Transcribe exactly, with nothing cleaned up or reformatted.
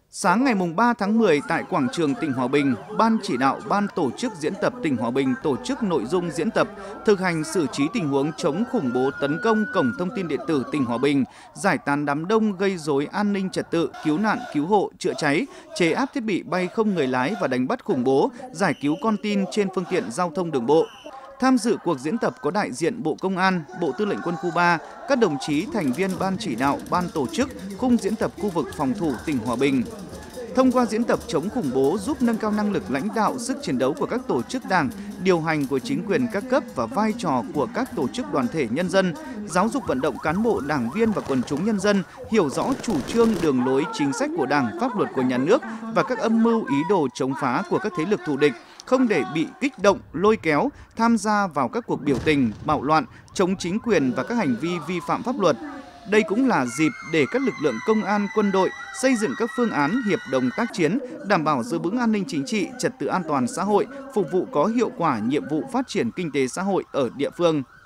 Sáng ngày ba tháng mười tại quảng trường tỉnh Hòa Bình, Ban chỉ đạo Ban tổ chức diễn tập tỉnh Hòa Bình tổ chức nội dung diễn tập thực hành xử trí tình huống chống khủng bố tấn công cổng thông tin điện tử tỉnh Hòa Bình, giải tán đám đông gây rối an ninh trật tự, cứu nạn cứu hộ, chữa cháy, chế áp thiết bị bay không người lái và đánh bắt khủng bố, giải cứu con tin trên phương tiện giao thông đường bộ. Tham dự cuộc diễn tập có đại diện Bộ Công an, Bộ Tư lệnh Quân khu ba, các đồng chí thành viên Ban chỉ đạo, Ban tổ chức, khung diễn tập khu vực phòng thủ tỉnh Hòa Bình. Thông qua diễn tập chống khủng bố giúp nâng cao năng lực lãnh đạo, sức chiến đấu của các tổ chức đảng, điều hành của chính quyền các cấp và vai trò của các tổ chức đoàn thể nhân dân, giáo dục vận động cán bộ, đảng viên và quần chúng nhân dân hiểu rõ chủ trương, đường lối, chính sách của Đảng, pháp luật của nhà nước và các âm mưu ý đồ chống phá của các thế lực thù địch, không để bị kích động, lôi kéo, tham gia vào các cuộc biểu tình, bạo loạn, chống chính quyền và các hành vi vi phạm pháp luật. Đây cũng là dịp để các lực lượng công an, quân đội xây dựng các phương án hiệp đồng tác chiến, đảm bảo giữ vững an ninh chính trị, trật tự an toàn xã hội, phục vụ có hiệu quả nhiệm vụ phát triển kinh tế xã hội ở địa phương.